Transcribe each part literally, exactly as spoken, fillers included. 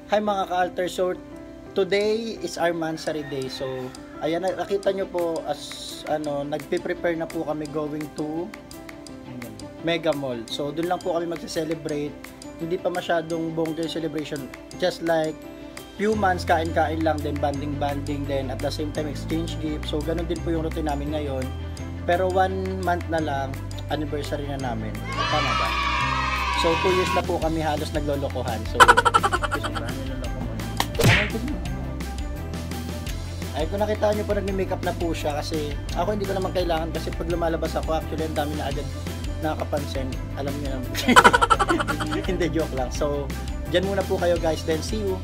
Hi mga ka-alter, so today is our Mansari Day. So ayan, nakita nyo po as ano, nagpe-prepare na po kami going to Mega Mall. So doon lang po kami magse-celebrate. Hindi pa masyadong bongga celebration, just like few months, kain-kain lang, then banding-banding, then at the same time exchange gift. So ganun din po yung routine namin ngayon. Pero one month na lang, anniversary na namin. Tama ba? So two years na po kami halos naglolokohan. So ay kung nakita nyo po, nagme-makeup na po siya kasi ako hindi ko naman kailangan, kasi pag lumalabas ako actually ang dami na agad nakakapansin. Alam niyo naman. Hindi, joke lang. So dyan muna po kayo guys, then see you.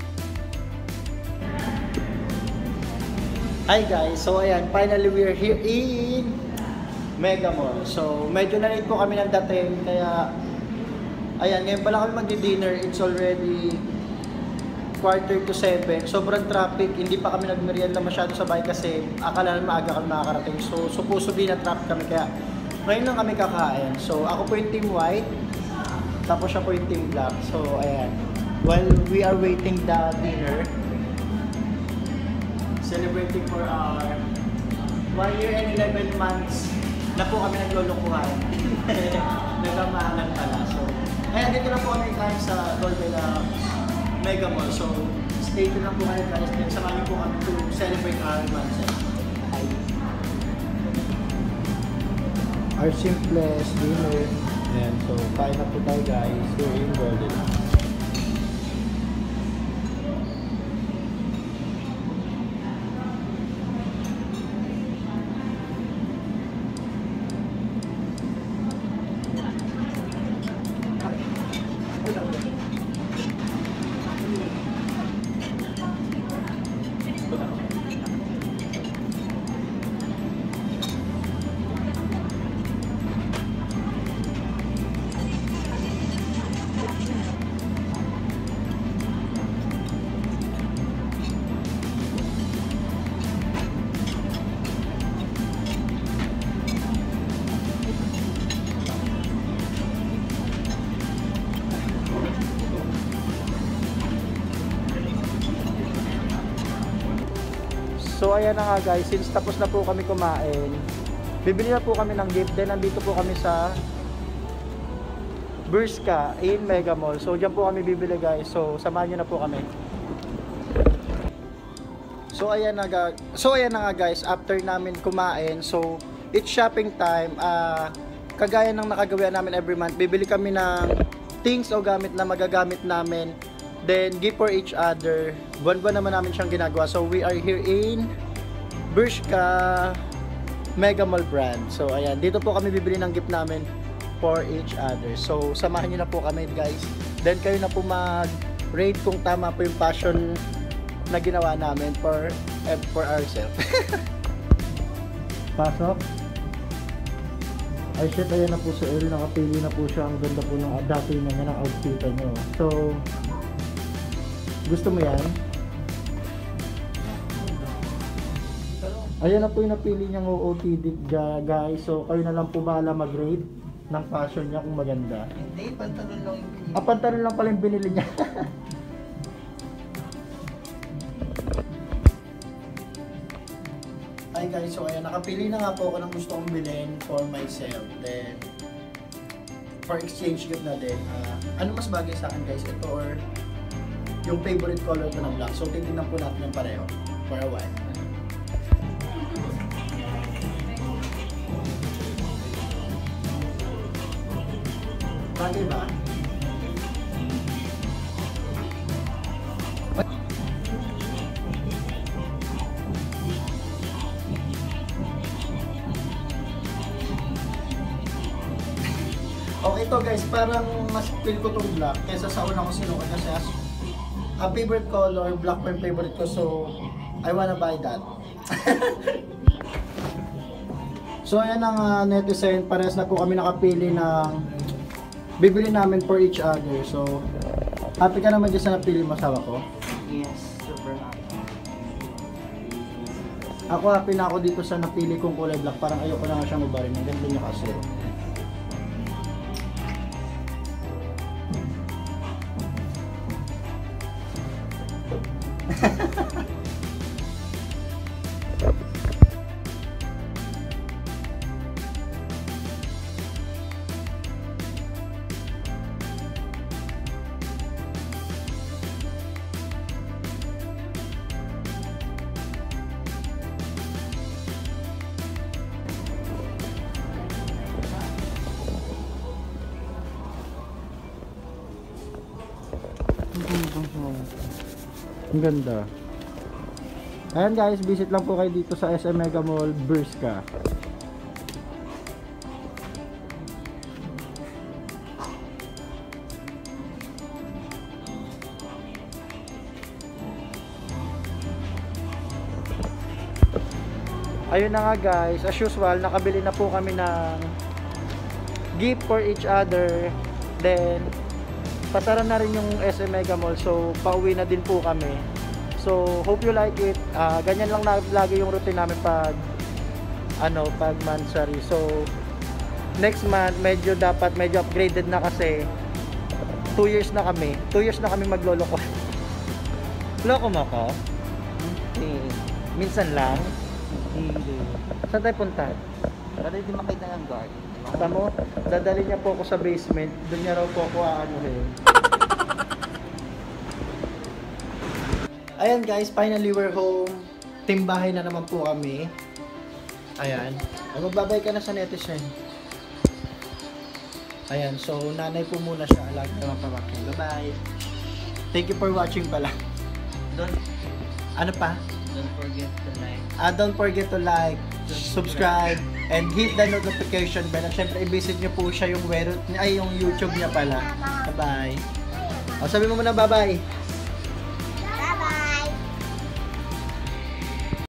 Hi guys, so ayan, finally we are here in Mega Mall. So medyo na late po kami ng dating, kaya ayan, ngayon pala kami magdi-dinner. It's already quarter to seven. Sobrang traffic. Hindi pa kami nagmerienda masyado sa bahay kasi akala naman maaga kami makakarating. So, supposed to be na traffic kami. Kaya ngayon lang kami kakain. So, ako po yung team white. Tapos siya po yung team black. So, ayan. While we are waiting the dinner, celebrating for our one year and eleven months na po kami naglulukuhan. Nagamahalan pala. So, ayan, dito na po kami kain sa Golden uh, Mega Mall. So, stay tuned lang po kayo guys. Then, samahan niyo po kami to celebrate our Mansari. Our simplest dinner. And so, kain na po tayo guys. Here in Golden. So ayan na nga guys, since tapos na po kami kumain, bibili na po kami ng gift. Then nandito po kami sa Bershka in Mega Mall. So dyan po kami bibili guys. So samahan nyo na po kami. So ayan na nga, so ayan na nga guys, after namin kumain, so it's shopping time. Uh, kagaya ng nakagawa namin every month, bibili kami ng things o gamit na magagamit namin. Then, gift for each other. Buwan-buwan naman namin siyang ginagawa. So, we are here in Bershka Mega Mall brand. So, ayan. Dito po kami bibili ng gift namin for each other. So, samahan nyo na po kami, guys. Then, kayo na po mag-rate kung tama po yung passion na ginawa namin for, eh, for ourselves. Pasok. Ay, shit. Ayan na po sa Elle. Nakapili na po siya. Ang ganda po ng dati na niya ng outfit nyo. So, gusto mo yan? Ayan na po yung napili niyang O O T D guys. So kayo na lang po bahala mag-rate ng fashion niya kung maganda. Hindi, pantalon lang yung binili. Ah, pantalon lang pala yung binili niya. Hi guys, so ayan, nakapili na nga po ako ng gusto kong bilhin for myself. Then, for exchange gift na din. Uh, ano mas bagay sa akin guys? Ito or yung favorite color ko ng black. So, titignan po natin yung pareho for a while. Bagay ba? Okay to guys, parang mas feel ko tong black kaysa sa una ko sinukat kasi as a favorite color, black pa yung favorite ko, so I wanna buy that. So ayan ang uh, netizen, parehas na po kami nakapili ng bibili namin for each other. So happy ka naman dyan sa napili mo, asawa ko? Yes, super happy. Ako happy na ako dito sa napili kong kulay black, parang ayoko na nga siyang mabarin, ang ganda niya kasi. Ang ganda. Ayan guys, visit lang po kayo dito sa S M Mega Mall, Bershka. Ayun na nga guys, as usual, nakabili na po kami ng gift for each other. Then, pasara na rin yung S M Mega Mall, so pauwi na din po kami. So, hope you like it. Uh, ganyan lang na, lagi yung routine namin pag ano, pag monthsary. So, next month, medyo dapat, medyo upgraded na kasi two years na kami. two years na kami magloloko. Loko mo ko? Hindi. Minsan lang. Hindi. Saan tayo punta? Para di makita ng guard. Kata mo, dadali niya po ako sa basement. Doon niya raw po ako aanuhin. Ayan guys, finally we're home. Timbahay na naman po kami. Ayan. Ay, magbabay ka na sa netizen. Ayan, so nanay po muna siya. Lagi naman pamakin. Bye-bye. Thank you for watching pala. Don't, Ano pa? don't forget to like. Ah, don't forget to like, subscribe, and hit the notification bell. At syempre, i-visit nyo po siya yung, wero, ay, yung YouTube niya pala. Bye-bye. O, sabi mo muna bye-bye.